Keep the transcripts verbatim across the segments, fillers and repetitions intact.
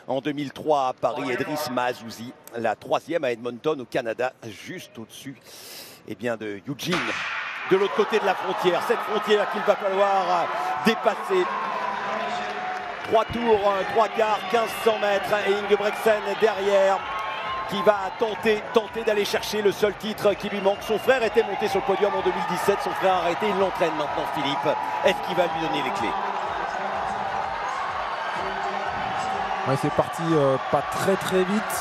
en deux mille trois à Paris, Edriss Mahazouzi, la troisième à Edmonton au Canada, juste au-dessus eh bien, de Eugene. De l'autre côté de la frontière, cette frontière qu'il va falloir dépasser. Trois tours, trois quarts, quinze cents mètres et Ingebrigtsen derrière qui va tenter, tenter d'aller chercher le seul titre qui lui manque. Son frère était monté sur le podium en deux mille dix-sept, son frère a arrêté, il l'entraîne maintenant Philippe. Est-ce qu'il va lui donner les clés? Ouais, c'est parti euh, pas très très vite.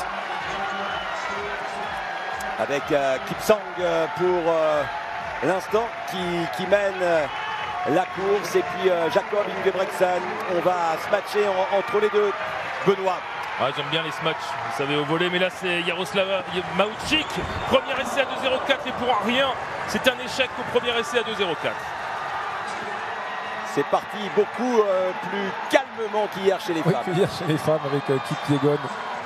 Avec euh, Kipsang euh, pour euh, l'instant qui, qui mène euh, la course et puis euh, Jakob Ingebrigtsen. On va se matcher en, entre les deux. Benoît. Ah, j'aime bien les matchs, vous savez, au volet, mais là c'est Jaroslav Mahoučík. Premier essai à deux zéro quatre et pour rien, c'est un échec au premier essai à deux zéro quatre. C'est parti beaucoup euh, plus calmement qu'hier chez les oui, femmes. Qu'hier chez les femmes avec euh, Kip Yegon.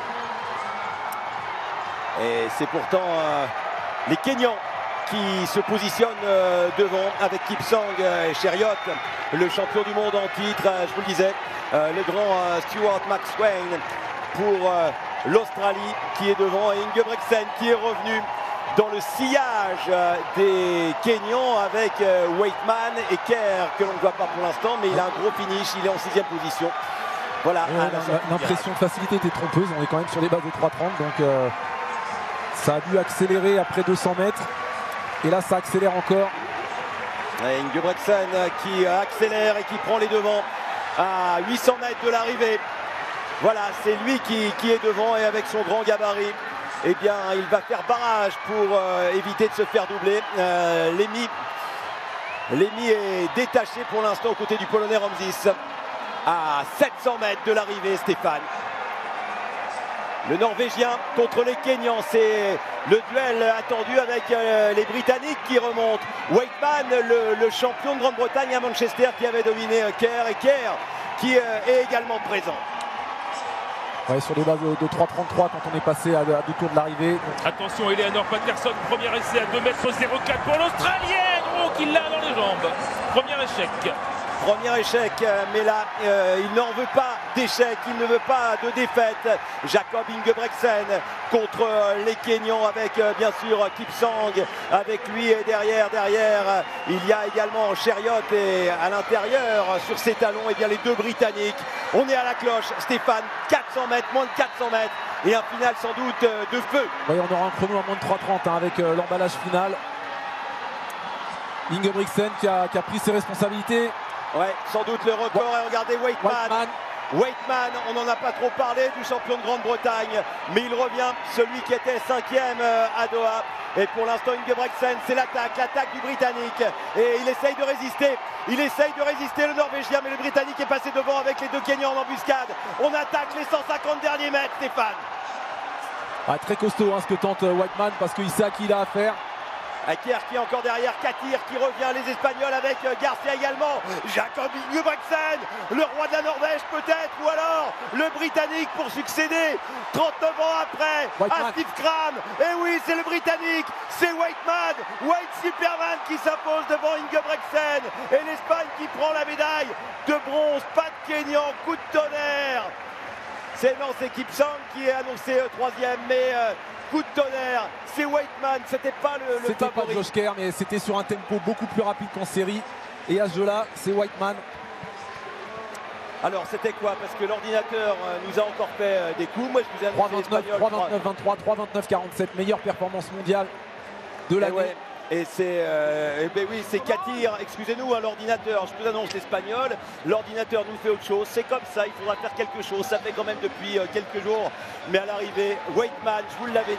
Et c'est pourtant euh, les Kenyans qui se positionnent euh, devant avec Kipsang et Cheruiyot, le champion du monde en titre, euh, je vous le disais, euh, le grand euh, Stuart McSweyn pour euh, l'Australie qui est devant et Ingebrigtsen qui est revenu dans le sillage euh, des Kenyans avec euh, Waitman et Kerr que l'on ne voit pas pour l'instant, mais il a un gros finish, il est en sixième position. Voilà. Ouais, l'impression de facilité était trompeuse, on est quand même sur les bases de trois trente, donc euh, ça a dû accélérer après deux cents mètres. Et là, ça accélère encore. Et Ingebrigtsen qui accélère et qui prend les devants à huit cents mètres de l'arrivée. Voilà, c'est lui qui, qui est devant et avec son grand gabarit, eh bien, il va faire barrage pour euh, éviter de se faire doubler. Euh, Lémi, Lémi est détaché pour l'instant aux côtés du Polonais Ramzis. À sept cents mètres de l'arrivée, Stéphane. Le Norvégien contre les Kenyans, c'est le duel attendu avec euh, les Britanniques qui remontent. Waitman, le, le champion de Grande-Bretagne à Manchester qui avait dominé euh, Kerr et Kerr qui euh, est également présent. Ouais, sur les bases de, de trois trente-trois quand on est passé à, à deux tours de l'arrivée. Attention, Eleanor Patterson, premier essai à deux mètres zéro quatre pour l'Australienne. Oh, qu'il l'a dans les jambes. Premier échec. Premier échec, mais là, euh, il n'en veut pas d'échec, il ne veut pas de défaite. Jakob Ingebrigtsen contre euh, les Kenyans avec euh, bien sûr Kipsang avec lui et derrière, derrière, il y a également Cheruiyot et à l'intérieur sur ses talons, et bien les deux Britanniques. On est à la cloche, Stéphane, quatre cents mètres, moins de quatre cents mètres et un final sans doute euh, de feu. Ouais, on aura un chrono à moins de trois trente hein, avec euh, l'emballage final. Ingebrigtsen qui a, qui a pris ses responsabilités. Ouais, sans doute le record. Et regardez Waitman. Waitman. Waitman, on n'en a pas trop parlé du champion de Grande-Bretagne, mais il revient, celui qui était cinquième à Doha. Et pour l'instant, Ingebrigtsen, c'est l'attaque, l'attaque du Britannique. Et il essaye de résister, il essaye de résister le Norvégien, mais le Britannique est passé devant avec les deux Kenyans en embuscade. On attaque les cent cinquante derniers mètres, Stéphane. Ah, très costaud hein, ce que tente Waitman parce qu'il sait à qui il a affaire. Kerr qui est encore derrière, Katir qui revient, les Espagnols avec Garcia également, Jakob Ingebrigtsen, le roi de la Norvège peut-être, ou alors le Britannique pour succéder trente-neuf ans après Waitman. à Steve Cram. Et oui, c'est le Britannique, c'est Waitman, White Superman qui s'impose devant Ingebrigtsen et l'Espagne qui prend la médaille de bronze. Pas de Kenyan, coup de tonnerre. C'est non, c'est Kipsang qui est annoncé euh, troisième, mais euh, coup de tonnerre, c'est Waitman, c'était pas le, le C'était favori. pas Josh Kerr, mais c'était sur un tempo beaucoup plus rapide qu'en série. Et à ce jeu-là, c'est Waitman. Alors c'était quoi? Parce que l'ordinateur euh, nous a encore fait euh, des coups. Moi je vous ai trois annoncé vingt-neuf, l'Espagnol. trois vingt-neuf vingt-trois, trois vingt-neuf quarante-sept, meilleure performance mondiale de Et l'année. ouais. Et c'est, euh, eh ben oui, c'est Katir, excusez-nous, hein, l'ordinateur, je vous annonce l'Espagnol, l'ordinateur nous fait autre chose, c'est comme ça, il faudra faire quelque chose, ça fait quand même depuis euh, quelques jours, mais à l'arrivée, Waitman, je vous l'avais dit.